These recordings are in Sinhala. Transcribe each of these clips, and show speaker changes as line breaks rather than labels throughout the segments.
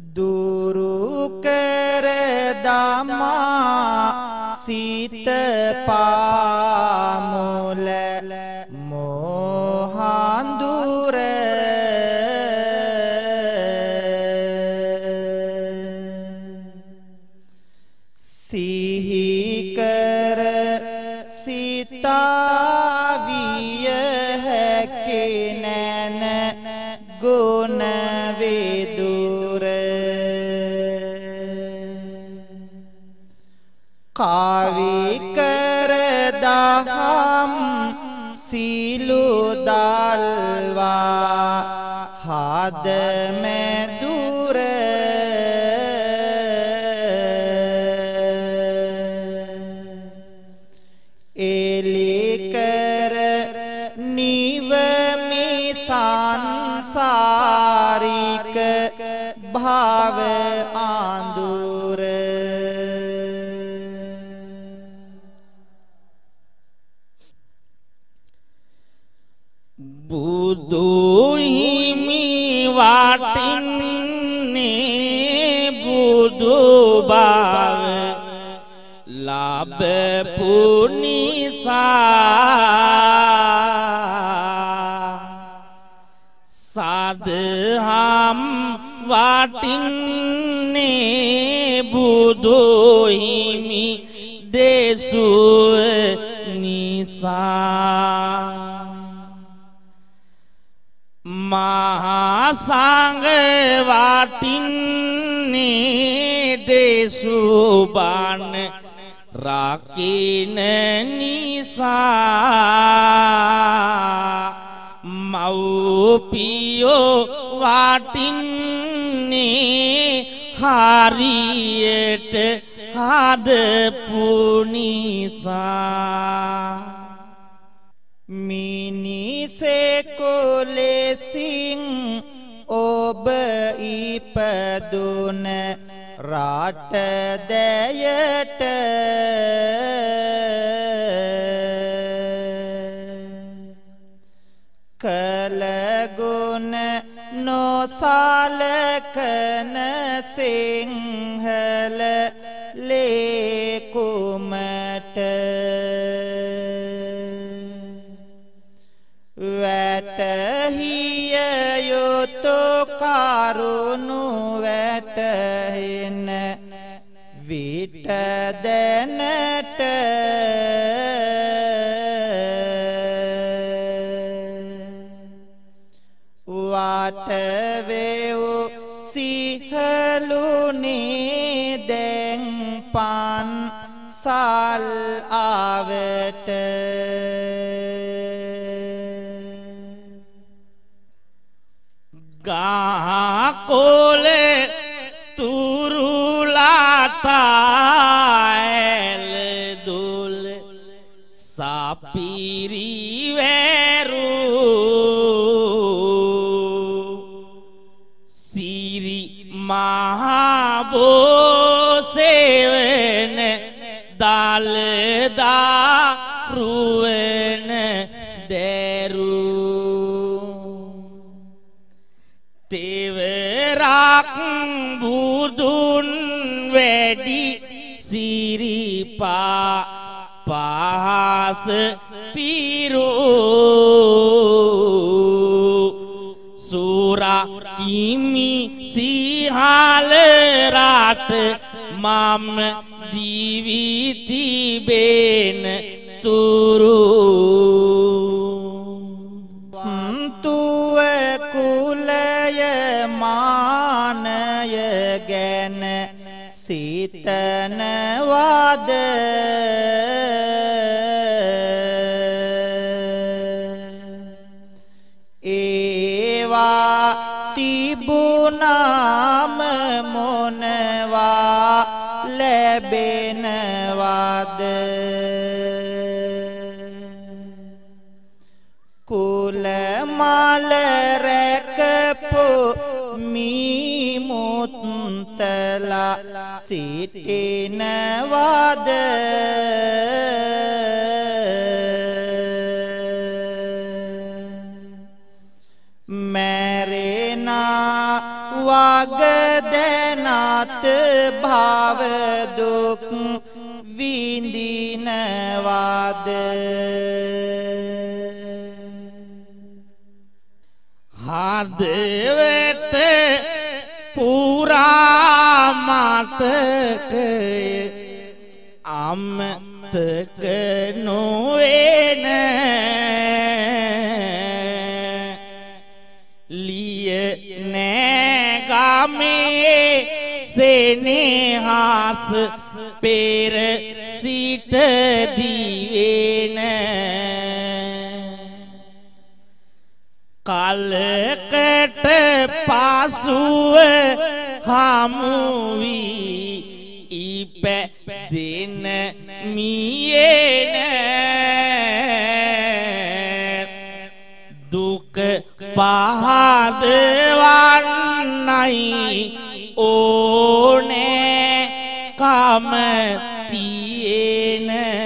दूरु कर दामा सीत पामूल मोहांदूर सिही कर सीता विय है के नैन गुण वेदूर कावी कर दाहम सीलु दालवा हाद में दूर एली कर नीव में सांसारिक भाव आंदूर
बुदुहिमी वाटिन्ने बुदु बाव लाभ पुनिसा साध हम वाटिन्ने बुदुहिमी देसु निसा महासांग वाटिन्ने देशुबान राकिन निसा मऊ पियो वाटिन्ने हारियट हाद पुनिसा
मीनी से कोले सिंह ओब इपदुन राट दयट कल गुण नो साल कन सिंहल ले कुमट वैटहियो तो कारुनु वैटहिन विट देनट वाट वेव सिहलुनी दें पान साल आवट
गा कोले तुरुलाता एल दुल सापीरी वेरू सीरी महाबो सेवन दाल दारुवन देरू तेवराक बुदुन वेडी सिरिपा पास पीरो सूरा किमी सिहाल रात माम दीवीती बेन तुरु
मानय गैन सीतन वाद एवा तिबु नाम मोनवा लेबेन वाद कुल माल रकपो मीमुतला सीटेन वाद मेरे ना वाग දැනත් භව දුක් විඳිනවාද
හදවත පුරා මතකය අමතක නොවන ලිය නෑගමේ සෙනෙහස පෙර සිට දිවෙන කලකට පසුව හමු වී ඉපැදෙන මියෙන දුක පහදවන්නයි ඕනෑ කම තියෙන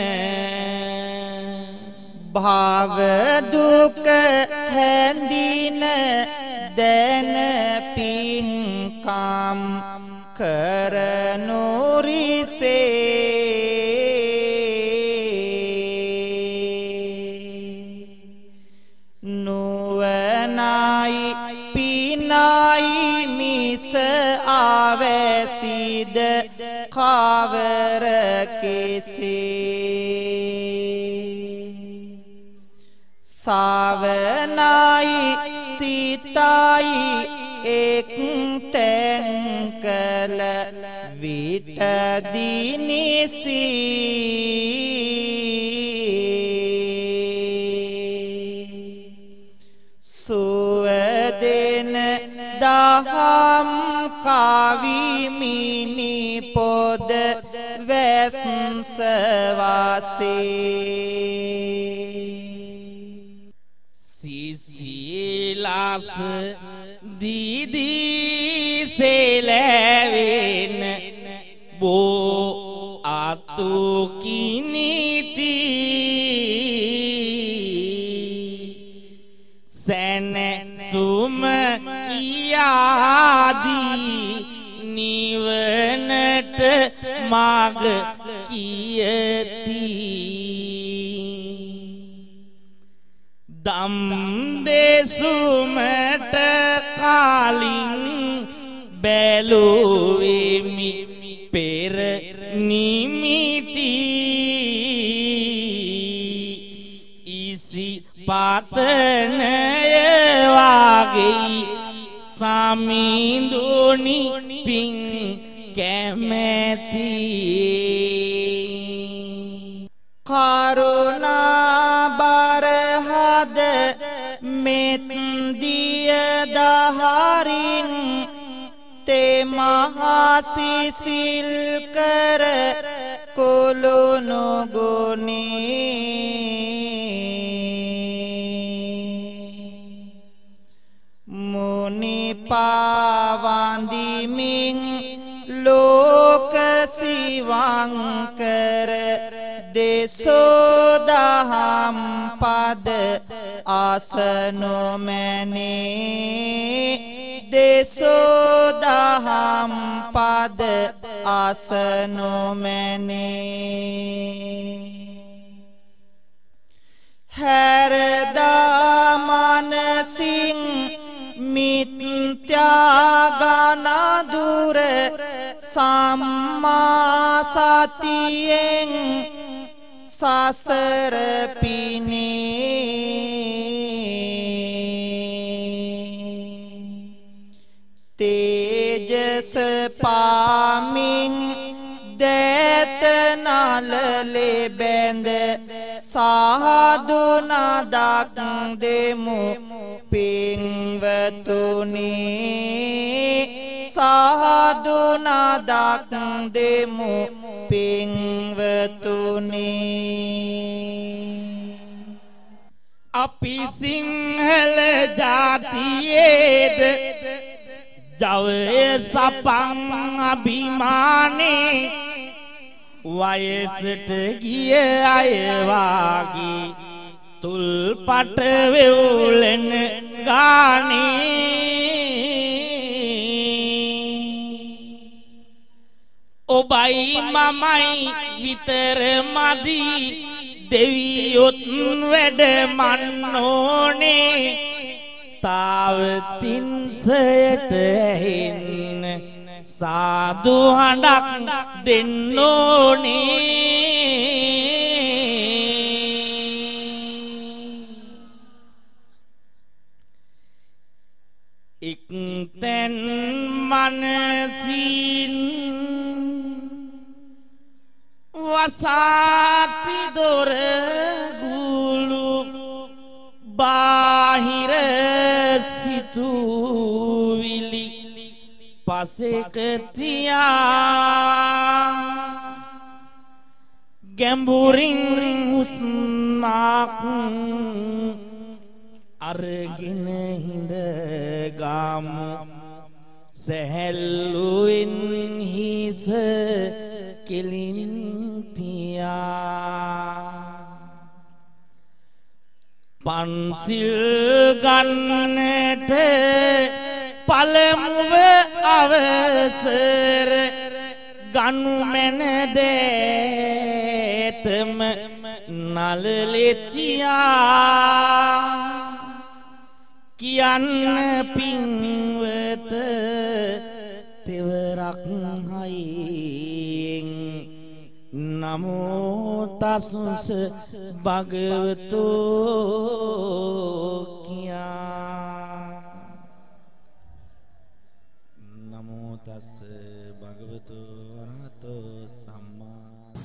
භව දුක හැඳින දැන පින්කම් කරනු රිසේ නුවණයි පිනයි මිස ආවැසිද කවර කෙසේ සාවනයි සිතයි එක් තැන් කළ විටදිනිසි සුවදෙන දහම් කවිමිනි පොද වැස්සවාසේ
සිසිලස දීදී සෙලවෙන බෝ අතු කිනිති සැනසුම කියාදී නිවනට මග කියති දම් දෙසුමට කාලින් බැලුවෙමි පෙර නිමිති ඉසි පතනය වාගේ සමිඳුනි පින් කැමැති
කරුණා බරහද මෙත් දිය දහරින් තේ මහා සිසිල් කර කුළුණු ගුණී මුනි පාවන්දිමින් ලෝක සිවංකර දෙසෝදහම් පද ආසනු මැනේ දෙසෝදහම් පද ආසනු මැනේ හැරදා මනසින් මිත්‍යාගනදුර සම්මා සතියෙන් සසර පිනේ තේජස පාමින් දැත නලලේ බැඳ සාදුනදක් දෙමු පින්වතුනි සාදුනදක් දෙමු පින්වතුනි
අපි සිංහල ජාතියේද ජවය සපං අභිමානේ වයසට ගිය අය වාගේ තුල්පට වෙවුලෙන ගානේ ඔබයි මමයි විතර මදි දෙවියොත් වැඩ මන්නෝනේ තාවතින්සයට ඇහෙන්න සාදු හඬක් දෙන්න ඕනේ එක්තැන් මනසින් වසාති දොර ගුළු බාහිර සිතුවිලි පසෙක තියා ගැඹුරින් හුස්මක් අරගෙන හිඳ ගාමු සැහැල්ලුවෙන් හිස කෙලින් තියා පන්සිල් ගන්නට පළමුව අවසර ගනු මැන දේතම නලලෙතියා කියන්න පින්වත තෙවරක් හයියෙන් නමෝ තස්ස භගවතු කියා නමෝ තස්ස භගවතු අරහතෝ සම්මා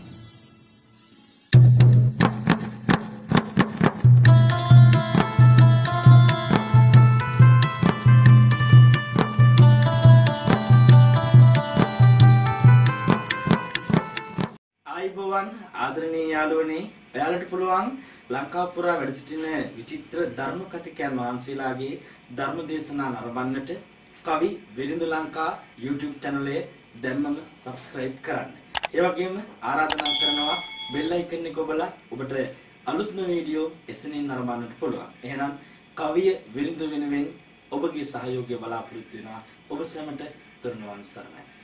ආයිබෝවන් ආදරණීය යාළුවනේ ඔයාලට පුළුවන් ලංකාව පුරා වැඩ සිටින විචිත්‍ර ධර්ම කතිකයන් වහන්සේලාගේ ධර්ම දේශනා නරඹන්නට කවි විරිඳු ලංකා YouTube channel එක දැම්මම subscribe කරන්න. ඒ වගේම ආරාධනා කරනවා bell icon එක ඔබලා ඔබට අලුත්ම වීඩියෝ එසනින් නරඹන්නට පුළුවන්. එහෙනම් කවිය විරිඳු වෙනුවෙන් ඔබගේ සහයෝගය බලාපොරොත්තු වෙනවා. ඔබ සැමට තුරුණුවන් සරණයි.